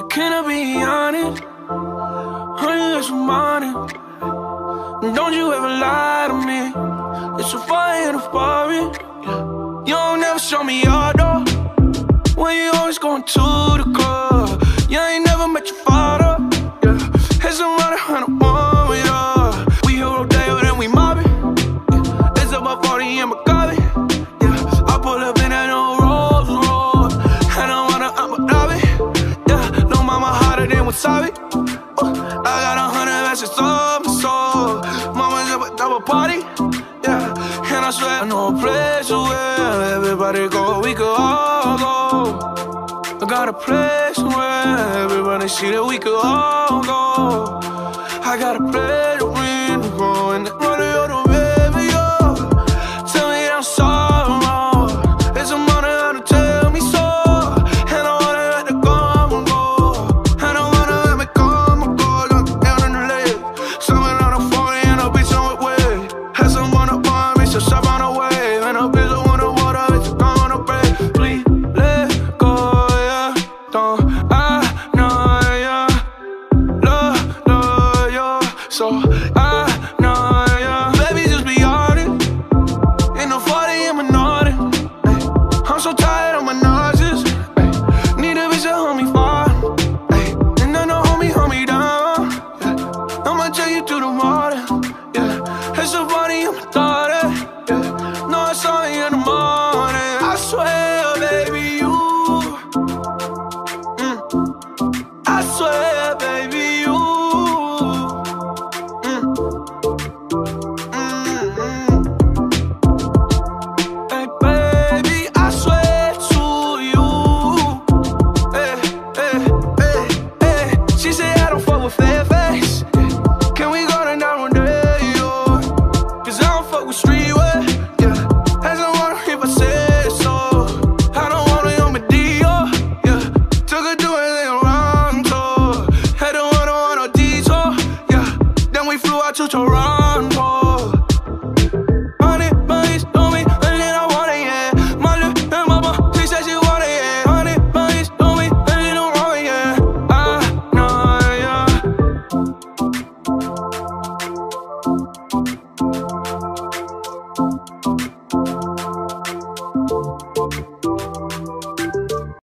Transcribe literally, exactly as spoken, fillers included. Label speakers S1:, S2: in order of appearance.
S1: Can I be honest? Honey, it's morning. Don't you ever lie to me. It's a fire in a foreign. You don't never show me your door. When you always going to the club. You ain't never met your father. Yeah, it's around a hundred one with us. We here all day, then we mobbing. Yeah, it's about forty in my coffee. Yeah, I pull up in that old Rolls Royce, and I wanna up a lobby. Yeah, no mama hotter than wasabi. Uh, I got a hundred verses on my soul. Mama's up a double party. Yeah, and I swear I know a place where everybody go, we could all go. I got a place where everybody see that we could all go. I got a place where we go and run it on the radio. Tell me I'm sorry, it's a money how to tell me so. And I wanna let it come and go. And I wanna let me come and go. Look down in the lake, something on the phone and a bitch on the way. Had some on the bar, bitch, a shop on the way. And a bitch on the water, bitch, a gun on the break. Please let go. Don't I know ya? Love, love ya. So I know ya. Baby, just be honest. In the forty, I'm a naughty. I'm so tired of my nauseous. Ay, need a bitch to hold me far. Ay, and then the homie, hold me down. Yeah, I'ma take you to the morning. Yeah, it's so funny, I'm a daughter. Yeah, no, it's only in the morning. I swear, baby, you. I swear, baby, you. Mm. Mm-hmm. Hey, baby, I swear to you. Hey, hey, hey, hey. She say I don't fuck with fair face. Can we go to down one day, yo? Cause I don't fuck with streetwear. Yeah, as I wanna if I say so. I don't wanna on my deal. Yeah, took her to anything wrong. To Toronto.